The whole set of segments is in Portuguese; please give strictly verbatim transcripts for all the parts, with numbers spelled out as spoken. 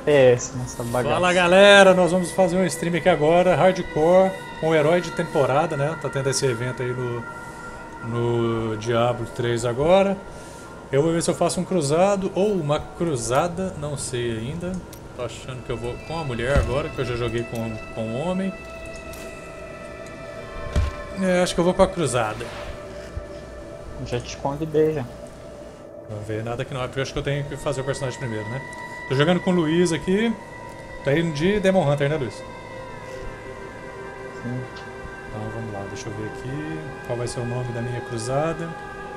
F P S nessa bagaça. Fala galera, nós vamos fazer um stream aqui agora, hardcore, com o herói de temporada, né? Tá tendo esse evento aí no, no Diablo três agora. Eu vou ver se eu faço um cruzado ou uma cruzada, não sei ainda. Tô achando que eu vou com a mulher agora, que eu já joguei com, com o homem. É, acho que eu vou com a cruzada. Já te convidei já. Não ver nada aqui não, porque eu acho que eu tenho que fazer o personagem primeiro, né? Tô jogando com o Luiz aqui. Tá indo de Demon Hunter, né, Luiz? Sim. Então vamos lá, deixa eu ver aqui. Qual vai ser o nome da minha cruzada?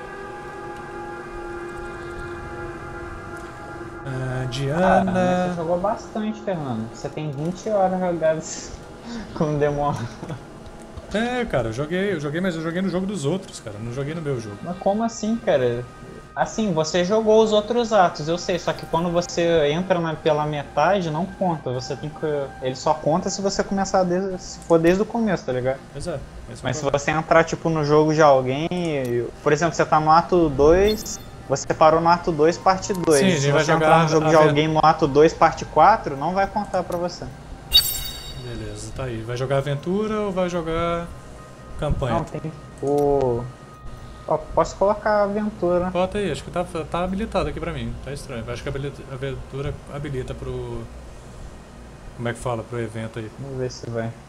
Ah, Diana. Ah, você jogou bastante, Fernando. Você tem vinte horas jogadas com o Demon. É, cara, eu joguei, eu joguei, mas eu joguei no jogo dos outros, cara. Não joguei no meu jogo. Mas como assim, cara? Assim, você jogou os outros atos, eu sei, só que quando você entra na, pela metade, não conta. Você tem que. Ele só conta se você começar desde, se for desde o começo, tá ligado? Exato. Mas se você entrar tipo no jogo de alguém, por exemplo, você tá no ato dois, você parou no ato dois, parte dois. Sim, a gente se vai você jogar entrar no jogo a de ve- alguém no ato dois, parte quatro, não vai contar pra você. Beleza, tá aí. Vai jogar aventura ou vai jogar campanha? Não, tem o. Ó, posso colocar aventura, né? Bota aí, acho que tá, tá habilitado aqui pra mim. Tá estranho. Acho que a habilita- a aventura habilita pro. Como é que fala? Pro evento aí. Vamos ver se vai.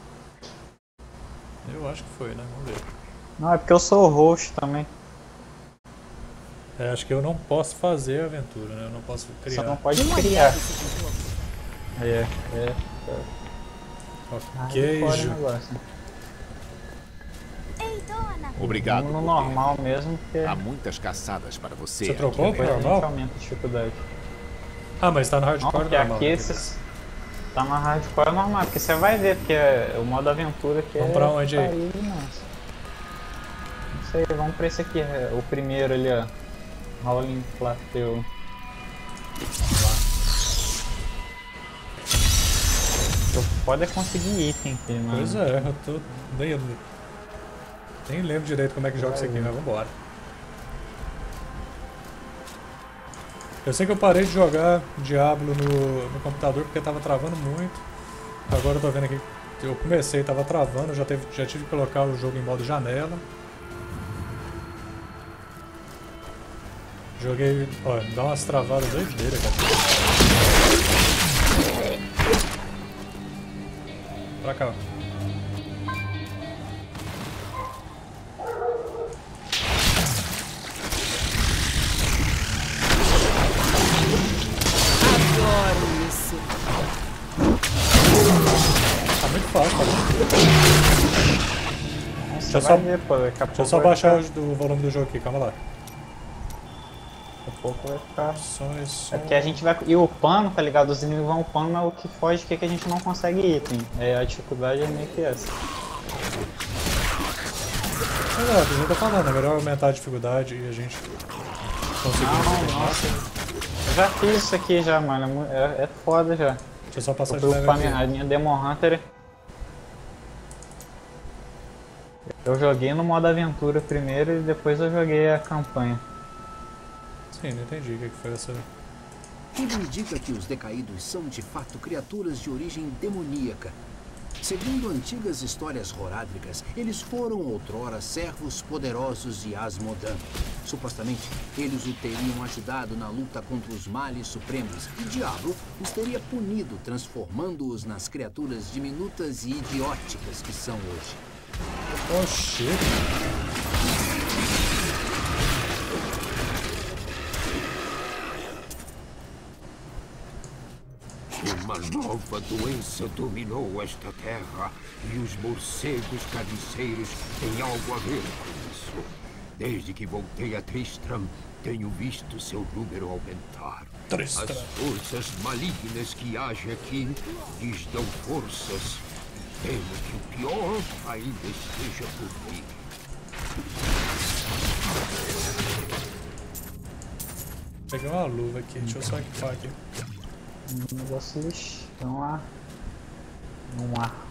Eu acho que foi, né? Vamos ver. Não, é porque eu sou o host também. É, acho que eu não posso fazer a aventura, né? Eu não posso Você criar. não pode criar. É, é. Queijo. Fora o negócio. Obrigado. Vamos no Guilherme. normal mesmo, porque Há muitas caçadas para você. Você trocou aqui, pro né? depois a gente normal? aumenta a dificuldade. Ah, mas tá no Não, hardcore porque normal. aqui né? esses. Tá na hardcore normal, porque você vai ver, porque o modo aventura aqui Vamos é. pra onde aí? pariu demais. Não sei, vamos pra esse aqui, é, o primeiro ali, ó. Rolling Plateau. Eu pode é conseguir item aqui, mano. Pois é, eu tô. Nem, nem lembro direito como é que joga isso aqui, mas vambora. Eu sei que eu parei de jogar Diablo no, no computador porque tava travando muito. Agora eu tô vendo aqui. Eu comecei, tava travando, já, teve, já tive que colocar o jogo em modo janela. Joguei. Ó, dá umas travadas aí dele, cara. Pra cá, ó. Adoro isso. Tá muito fácil, cara. Nossa, Deixa eu vai só- ver, pô. Daqui a pouco Deixa eu só vai baixar ficar- o, o volume do jogo aqui, calma lá. Daqui a pouco vai ficar. Opções, som. É porque a gente vai. E o pano, tá ligado? Os inimigos vão pano, mas o que foge é que a gente não consegue item. É, a dificuldade é meio que essa. Mas é, a gente tá falando, é melhor aumentar a dificuldade e a gente conseguir. Não, nossa. Eu já fiz isso aqui já, mano. É mu- É, é foda já. Deixa eu só passar Eu de fui level upar aqui. minha, a minha Demon Hunter. Eu joguei no modo aventura primeiro e depois eu joguei a campanha. Sim, não entendi o que que foi essa. Tudo indica que os decaídos são de fato criaturas de origem demoníaca. Segundo antigas histórias horádricas, eles foram outrora servos poderosos de Asmodan. Supostamente, eles o teriam ajudado na luta contra os males supremos e Diablo os teria punido, transformando-os nas criaturas diminutas e idióticas que são hoje. Oh shit! Uma nova doença dominou esta terra e os morcegos carniceiros têm algo a ver com isso. Desde que voltei a Tristram, tenho visto seu número aumentar. Tristram. As forças malignas que agem aqui lhes dão forças. Temo que o pior ainda esteja por vir. Peguei uma luva aqui, deixa eu só equipar aqui. Um negócio lixão lá. Um arco.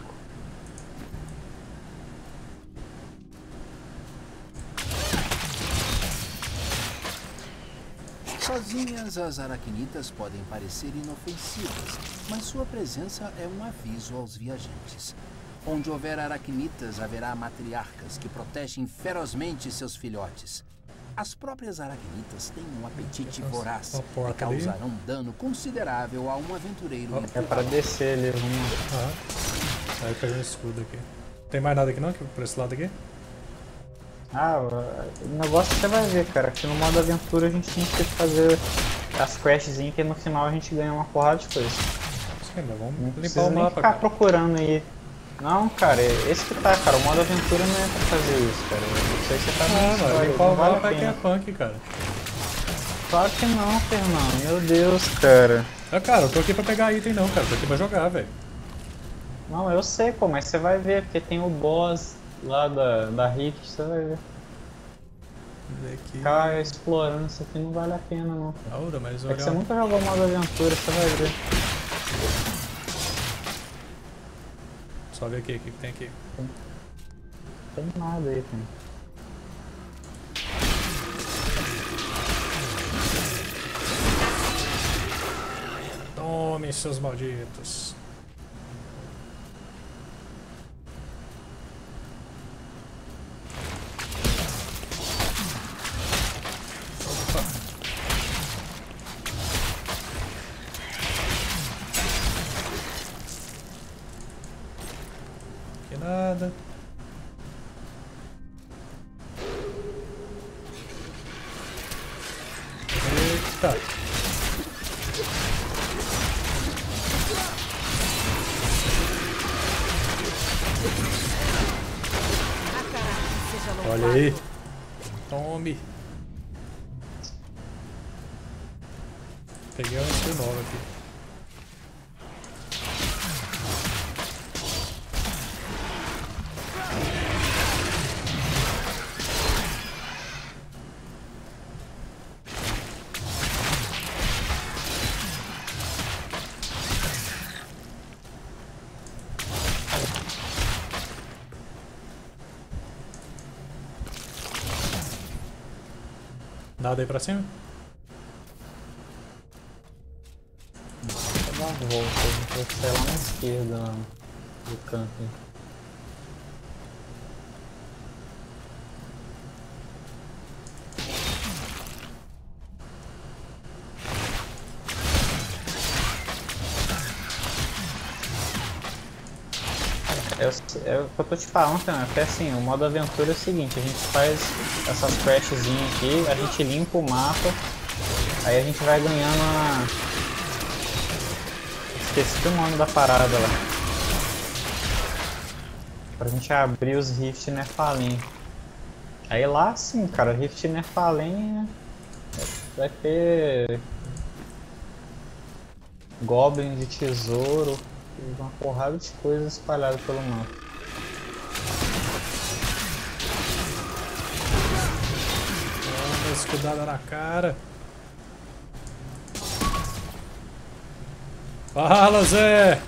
Só Sozinhas, as aracnitas podem parecer inofensivas, mas sua presença é um aviso aos viajantes. Onde houver aracnitas, haverá matriarcas que protegem ferozmente seus filhotes. As próprias aracnitas têm um apetite voraz e causarão dano considerável a um aventureiro. É para descer ali, vamos. Ah, aí pegou um escudo aqui. Tem mais nada aqui não? Por esse lado aqui? Ah, o negócio você vai ver, cara, que no modo aventura a gente tem que fazer as questzinhas que no final a gente ganha uma porrada de coisa. Sim, mas vamos não limpar precisa o nem mapa, ficar cara. procurando aí. Não, cara, esse que tá, cara, o modo aventura não é pra fazer isso, cara. Isso aí você tá Ah, vendo, mas limpar o vale mapa a é que é pena. punk, cara. Claro que não, Fernando, meu Deus, cara. Ah, cara, eu tô aqui pra pegar item não, cara, eu tô aqui pra jogar, velho. Não, eu sei, pô, mas você vai ver, porque tem o boss lá da, da Rift, você vai ver. Aqui. Ficar explorando isso aqui não vale a pena, não. Aura, mas É olha. que você nunca jogou o modo aventura, você vai ver. Só ver aqui, o que, que tem aqui. Não tem nada aí, cara. Tome, seus malditos. Opa. Aqui nada. Eita. Olha aí. Tome. Peguei um skill novo aqui. Nada aí pra cima? Vou dar uma volta, a gente vai sair lá na esquerda, lá do camping. É, o- é o que eu tô te falando, Fernando, porque assim, o modo aventura é o seguinte, a gente faz essas questzinhas aqui, a gente limpa o mapa, aí a gente vai ganhando a... Esqueci o nome da parada lá. Pra gente abrir os Rift Nephalim. Aí lá sim, cara, Rift Nephalim é- vai ter... Goblin de tesouro, e uma porrada de coisas espalhadas pelo mapa. Toma, escudada na cara. Fala, Zé!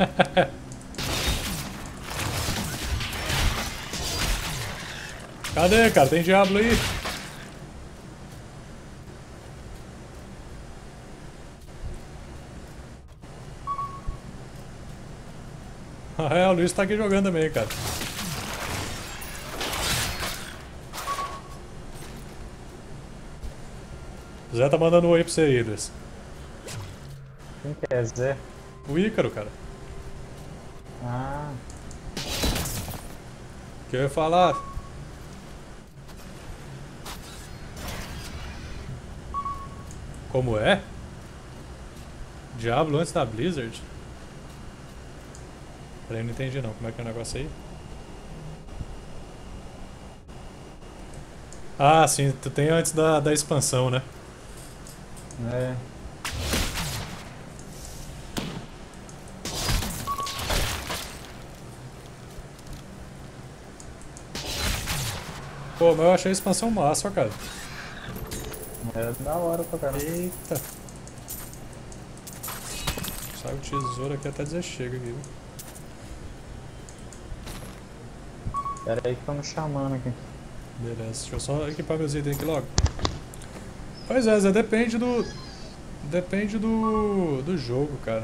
Cadê, cara? Tem diabo aí? Ah, é, o Luiz tá aqui jogando também, cara. O Zé tá mandando um oi pra você aí, Luiz. Quem que é Zé? O Ícaro, cara. Ah, Que eu ia falar. Como é? Diablo antes da Blizzard? Peraí, não entendi não. Como é que é o negócio aí? Ah, sim. Tu tem antes da, da expansão, né? é. Pô, mas eu achei a expansão massa, ó, cara. É da hora pra caramba. Eita. Sai o tesouro aqui até dizer chega aqui, viu? Pera aí que estão me chamando aqui. Beleza, deixa eu só equipar meus itens aqui logo. Pois é, Zé, depende do... Depende do... do jogo, cara.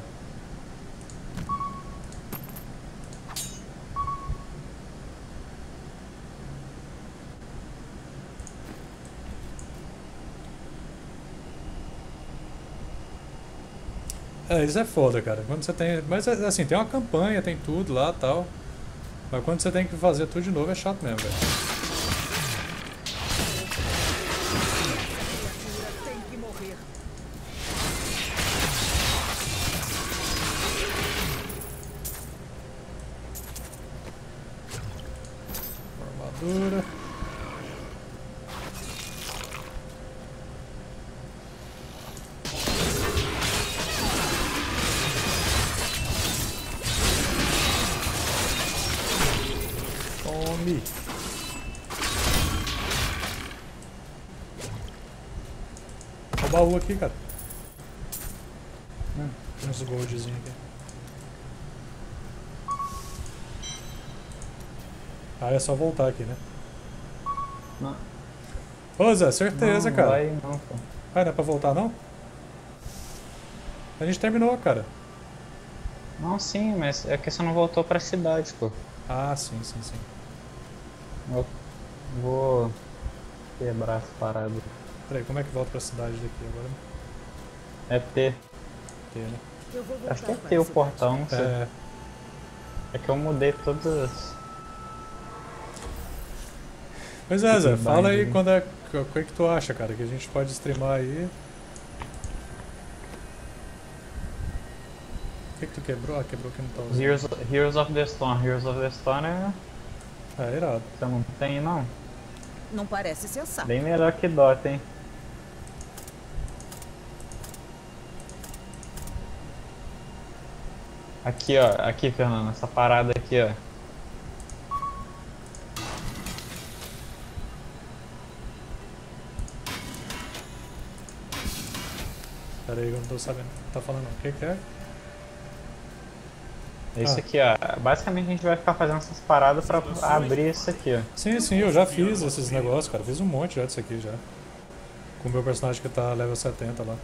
É, isso é foda, cara. Quando você tem... Mas, assim, tem uma campanha, tem tudo lá e tal. Mas quando você tem que fazer tudo de novo é chato mesmo, velho. Tem que morrer. Armadura. Tome. Olha o baú aqui, cara. Hum, tem uns goldzinhos aqui. Ah, é só voltar aqui, né? Não, Ô Zé, certeza, não cara. vai não, pô. Ah, não é pra voltar não? A gente terminou, cara. Não, sim, mas é que você não voltou pra cidade, pô. Ah, sim, sim, sim. Eu vou quebrar essa parada. Peraí, como é que volta pra cidade daqui agora? É T. T, né? Eu vou voltar Acho que é para T a o cidade. portão, não sei. É, É que eu mudei todas. pois é, Zé, Tudo fala bem, aí né? quando é, o que, é que tu acha, cara, que a gente pode streamar aí. O que, que tu quebrou? Ah, quebrou que não tá usando. Heroes, Heroes of the Storm. Heroes of the Storm é. É, irado. Você não tem, não? Não parece sensato. Bem melhor que Dota, hein? Aqui, ó. Aqui, Fernando. Essa parada aqui, ó. Pera aí, eu não tô sabendo. Tá falando não. O que, que é? É isso Ah. aqui, ó. Basicamente a gente vai ficar fazendo essas paradas pra abrir isso aqui, ó. Sim, sim, eu já fiz esses negócios, cara. Fiz um monte já disso aqui já. Com o meu personagem que tá level setenta lá.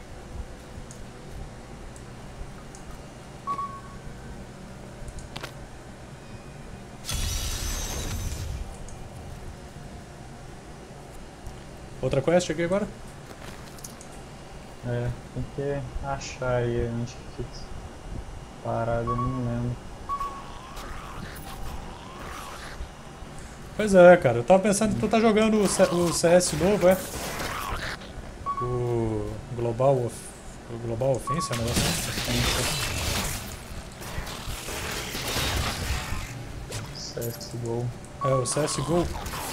Outra quest aqui agora? É, tem que achar aí onde que fica essa parada, eu não lembro. Pois é, cara. Eu tava pensando que tu tá jogando o C- o C S novo, é? O Global, Off... o Global Offensive, é um negócio assim? C S G O. É, o C S G O.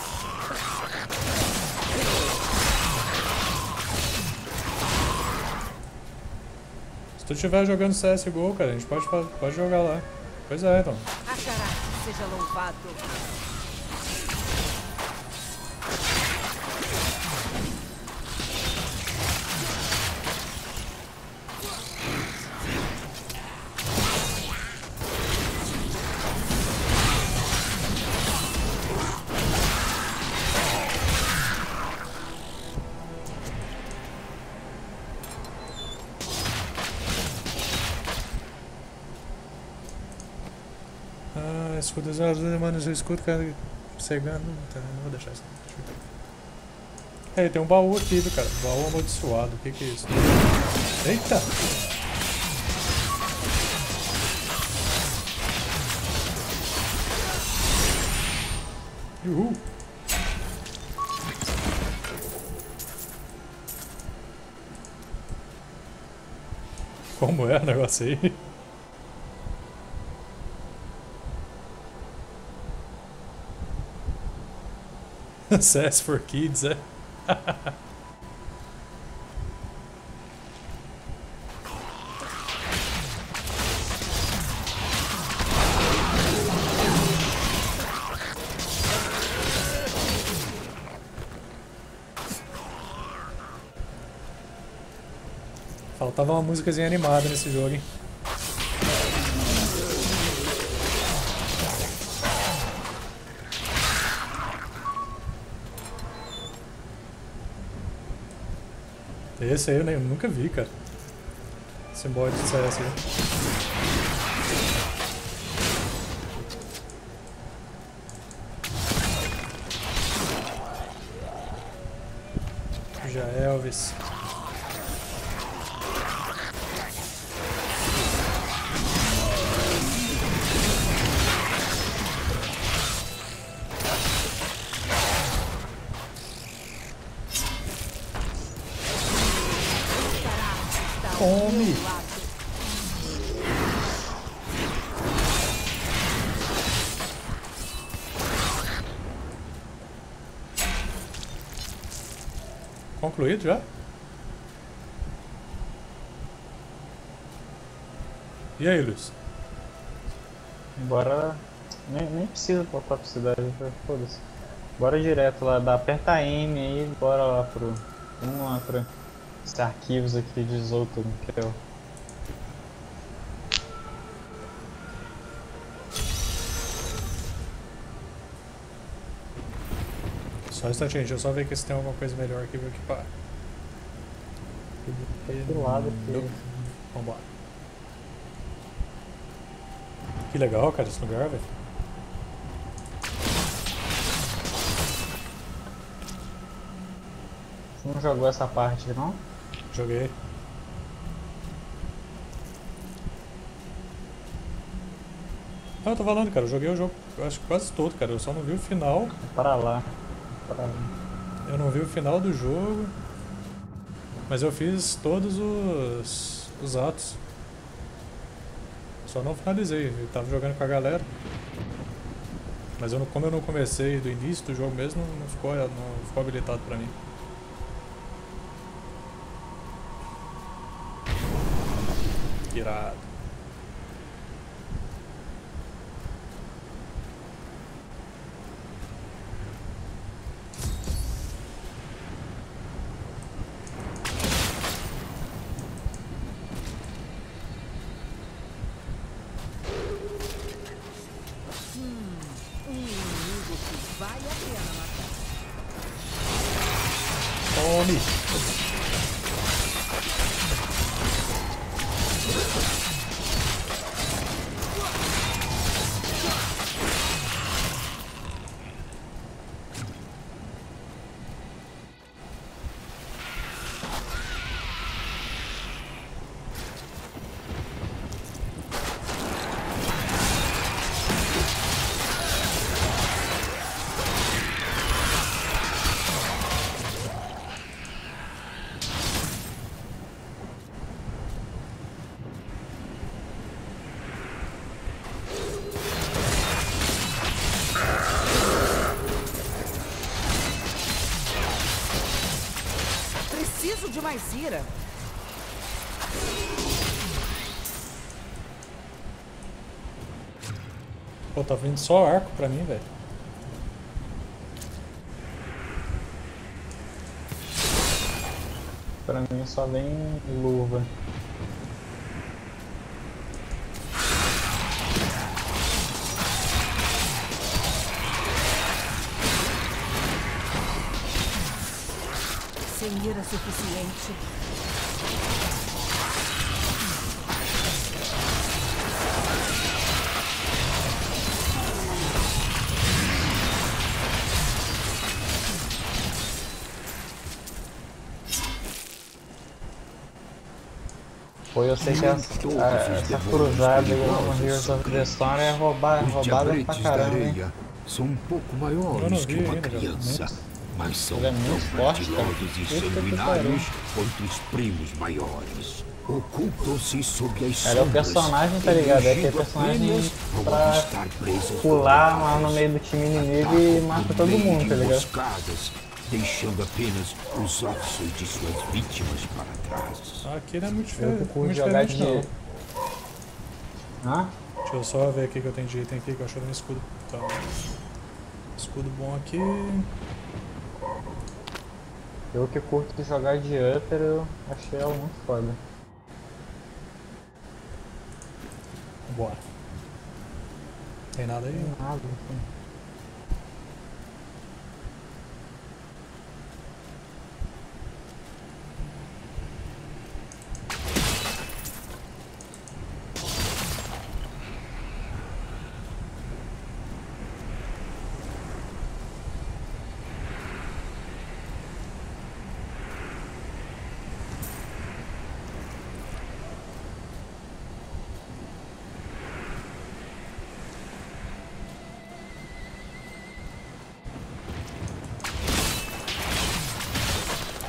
Se tu estiver jogando C S G O, cara, a gente pode, fa- pode jogar lá. Pois é, então. Achará, seja louvado. Ah, escudo exato, mano, seu escudo, cara, cegando. Tá, não vou deixar isso. Deixa eu ver. É, tem um baú aqui, viu, cara? Baú amaldiçoado, o que que é isso? Eita! Uhul! Como é o negócio aí? C S for Kids, é? Faltava uma músicazinha animada nesse jogo, hein? Esse aí eu nem, nunca vi, cara. Esse mod de C S aí. Já Elvis. Come! Concluído já? E aí, Luiz? Bora. Nem, nem precisa voltar pra cidade, foda-se. Bora direto lá, dá, aperta M aí, bora lá pro. Vamos lá pra esses arquivos aqui de Zoltan, que é o. Só um instantinho, deixa eu só ver aqui se tem alguma coisa melhor aqui pra equipar. Do lado aqui. Nope. Vambora. Que legal, cara, esse lugar, velho. Você não jogou essa parte, não? Joguei. Não, eu tô falando, cara, eu joguei o jogo, eu acho que quase todo, cara, eu só não vi o final. Para lá. Para lá. Eu não vi o final do jogo, mas eu fiz todos os, os atos. Só não finalizei, eu tava jogando com a galera. Mas eu não, como eu não comecei do início do jogo mesmo, não ficou, não ficou habilitado pra mim. Que irado. Vale a pena matar. Tome! Preciso de mais ira. Pô, tá vindo só arco pra mim, velho. Pra mim só vem luva. Sem ira suficiente. Pô, eu sei que essa, a, essa cruzada aí no Heroes of the Storm é roubar, Os roubada pra diabretes da caramba, hein? areia são um pouco Eu não maiores vi que uma ainda, cara. criança, mas são Ele é muito tão forte, cara. ardilosos e Puta que sanguinários quanto os primos maiores. Ocultam-se sob as Ela é o sombras, personagem, tá ligado? É aquele exigindo personagem apenas vão pra avistar presas pular lá no douradas, meio do time inimigo atacam e mata por todo meio mundo, de tá ligado? emboscadas, deixando apenas os ossos de suas vítimas para trás. Aqui não é muito Eu diferente, que curto muito jogar diferente de. não. Hã? Deixa eu só ver aqui que eu tenho de item aqui, que eu achei um escudo. Tá. Escudo bom aqui. Eu que curto jogar de Upper, eu achei ela muito foda. Bora. Tem nada aí? Nada, assim.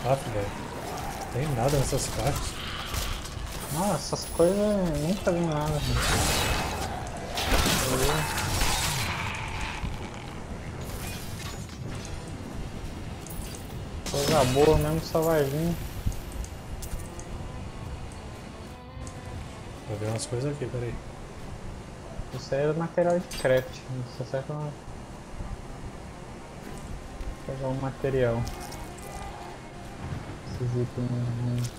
Ah, velho. Tem nada nessas partes. Nossa, essas coisas eu nunca vi nada. Coisa boa mesmo só vai vir. Vou ver umas coisas aqui, peraí. Isso aí é material de craft. Isso serve pra pegar um material. Esses itens.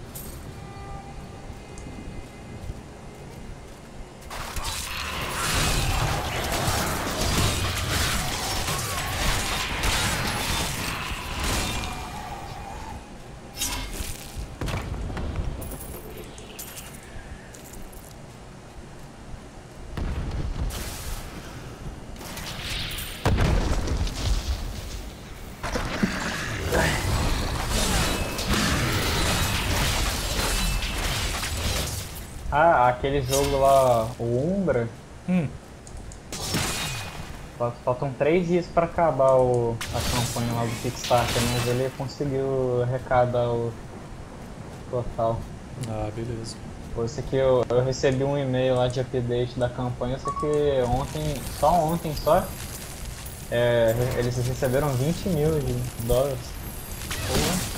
Ah, aquele jogo lá, o Umbra, Hum. faltam três dias pra acabar o, a campanha lá do Kickstarter, mas ele conseguiu arrecadar o total. Ah, beleza. Por isso que eu, eu recebi um e-mail lá de update da campanha, só que ontem, só ontem só, é, eles receberam vinte mil de dólares. Pô.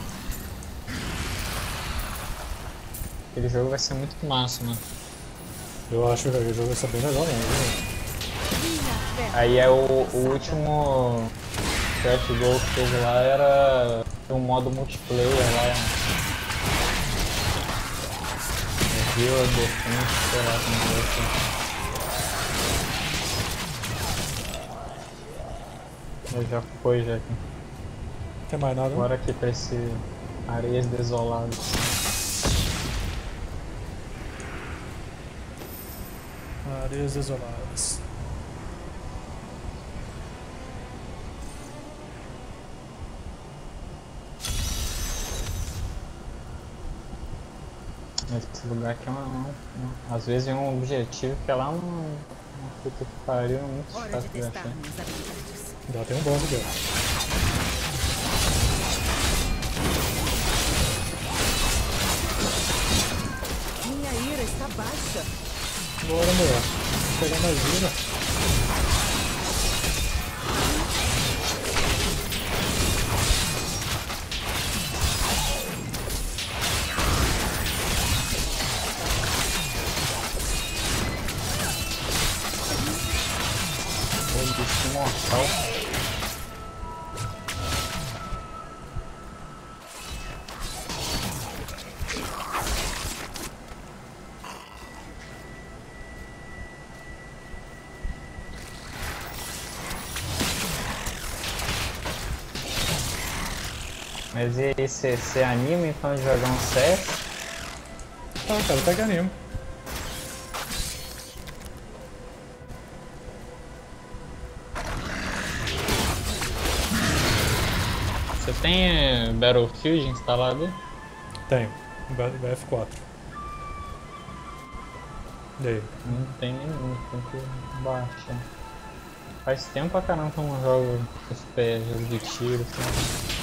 Aquele jogo vai ser muito massa, mano. Eu acho que o jogo vai ser bem legal mesmo. Aí é o, o último Craft Goal que teve lá era um modo multiplayer lá. Vila Defense, sei lá como vai ser. Eu já foi já aqui. Não tem mais nada, não? Bora aqui pra esse Areias Desoladas. Areias Desoladas. Esse lugar aqui é uma, uma, uma, às vezes é um objetivo que é lá no puta que pariu, é muito Hora de fácil de testar achar. minhas habilidades. Já tem um boss aqui, ó. Minha ira está baixa. Bora, mulher. Vou pegar mais vida. Pô, bicho mortal. Mas e aí, você anima então de jogar um C S? Ah, cara, até que animo. Você tem Battlefield instalado? Tenho. B F quatro. E aí? Não tem nenhum, tem que baixar. Faz tempo pra caramba que eu não jogo F P S, jogo de tiro, assim.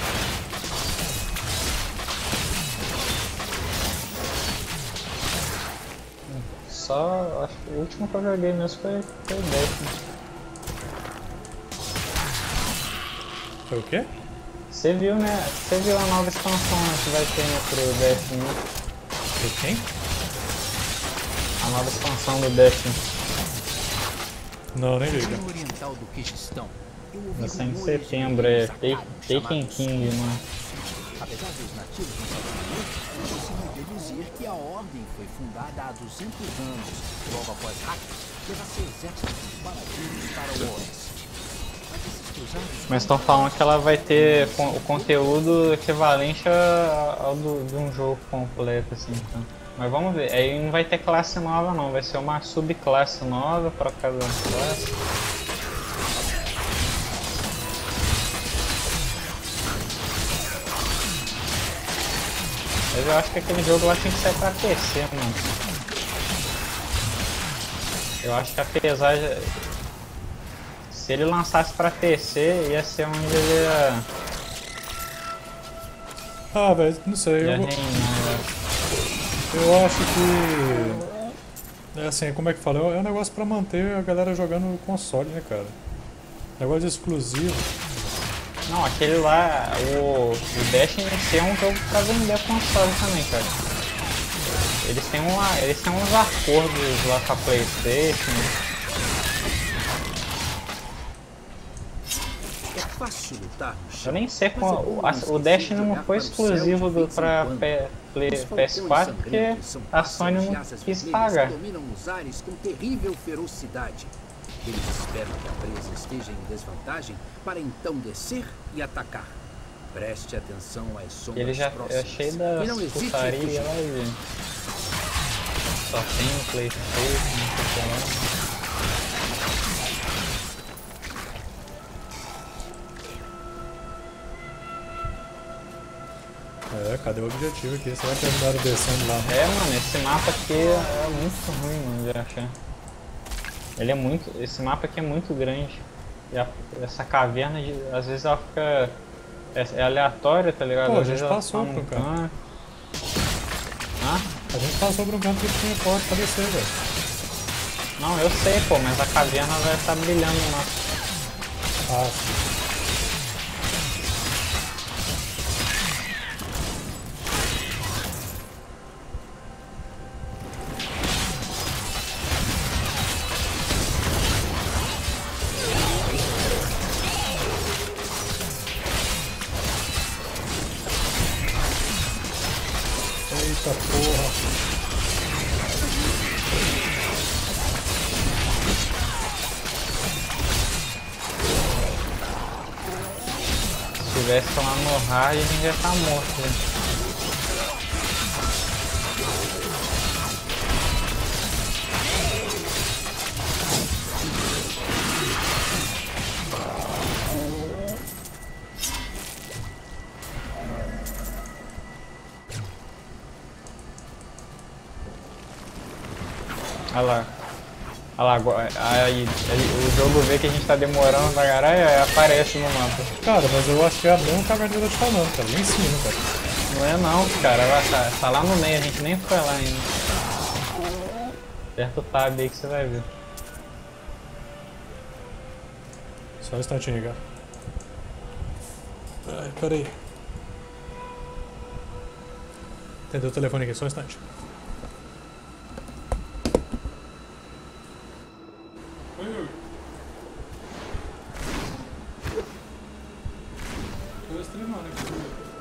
Só, acho que o último que eu joguei mesmo foi, foi o Destiny. Foi o quê? Você viu, né? Você viu a nova expansão né, que vai ter né, pro Destiny? Foi quem? A nova expansão do Destiny. Não, nem vi, No cara. oriental do Quirguistão, eu ouvi Vai ser em rumores de setembro, um é sagrado Take- Taken chamado King, mano. Apesar dos nativos não saberem muito, é possível deduzir que a ordem foi fundada há duzentos anos, logo após Hackers levar seu exército de paladins para o oeste. Mas esses cruzados Mas estão falando que ela vai ter con- o conteúdo equivalente a- ao do, de um jogo completo, assim, então. Mas vamos ver, aí não vai ter classe nova não, vai ser uma subclasse nova para cada classe. Mas eu acho que aquele jogo lá tinha que ser pra P C, mano. Eu acho que apesar de... Se ele lançasse pra P C, ia ser onde ele ia... Ah, velho, não sei. Já Eu, nem, né? eu acho que. É assim, como é que fala? É um negócio pra manter a galera jogando no console, né, cara? Negócio exclusivo. Não, aquele lá, o, o Destiny é um jogo pra vender console também, cara. Eles têm, uma, eles têm uns acordos lá com a PlayStation. É fácil lutar no chão. Eu nem sei mas qual. é bom O, a- esquecer o de Destiny não olhar foi para o céu exclusivo de do, vez em pra quando. P- Play- Os P S quatro falcões porque sangrentos são a Sony pássaros de não asas quis vermelhas pagar. que dominam os ares com terrível ferocidade. Eles esperam que a presa esteja em desvantagem para então descer e atacar. Preste atenção às sombras Ele já próximas. é cheio da E não hesite em putaria fugir. lá e só tem o PlayStation, não sei o que lá. É, cadê o objetivo aqui? Será que terminaram descendo lá? É, mano, esse mapa aqui é muito ruim, mano, de achar. Ele é muito. Esse mapa aqui é muito grande. E a- essa caverna, de- às vezes ela fica. É, é aleatória, tá ligado? Pô, a Às gente vezes ela passou tá por um num canto. canto. Hã? A gente passou por um canto que tinha porta pra descer, velho. Não, eu sei, pô, mas a caverna vai estar brilhando no mapa. Ah, sim. Eita porra. Se tivesse lá no raio, a gente já tá morto. Né? Olha lá. Olha lá, agora- aí, aí o jogo vê que a gente tá demorando pra caralho e aparece no mapa. Cara, mas eu acho que é a mesma caverna que eu tô te falando, cara. Lá em cima, cara. Não é não, cara, ela tá, tá lá no meio, a gente nem foi lá ainda. Aperta o tab aí que você vai ver. Só um instantinho, cara. Ai, peraí. Entendeu o telefone aqui, só um instante. Oi, Hugo. Tô streamando aqui.